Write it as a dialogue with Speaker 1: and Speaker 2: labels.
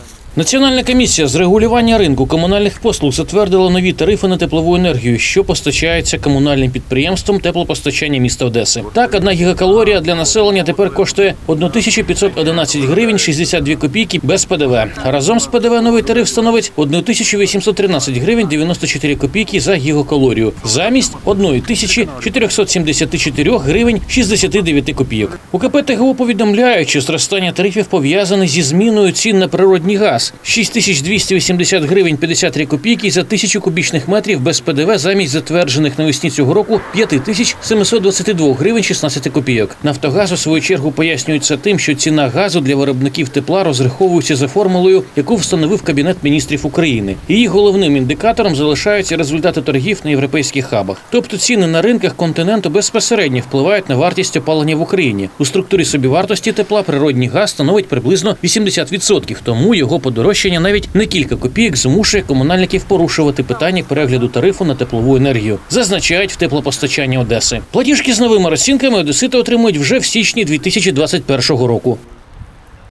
Speaker 1: Національна комісія з регулювання ринку комунальних послуг затвердила нові тарифи на теплову енергію, що постачається комунальним підприємством теплопостачання міста Одеси. Так, 1 гігакалорія для населення тепер коштує 1511 гривень 62 копійки без ПДВ. Разом з ПДВ новий тариф становить 1813 гривень 94 копійки за гігакалорію, замість 1474 гривень 69 копійок. У КП ТГУ повідомляють, що зростання тарифів пов'язане зі зміною цін на природній газ. 6280 гривень 53 копійки за 1000 кубічних метрів без ПДВ замість затверджених навесні цього року 5722 гривень 16 копійок. «Нафтогаз» у свою чергу пояснюється тим, що ціна газу для виробників тепла розраховується за формулою, яку встановив Кабінет міністрів України. Її головним індикатором залишаються результати торгів на європейських хабах. Тобто ціни на ринках континенту безпосередньо впливають на вартість опалення в Україні. У структурі собівартості тепла природній газ становить приблизно 80%, тому його подорожчання навіть не кілька копійок змушує комунальників порушувати питання перегляду тарифу на теплову енергію, зазначають в теплопостачанні Одеси. Платіжки з новими розцінками одесити отримують вже в січні 2021 року.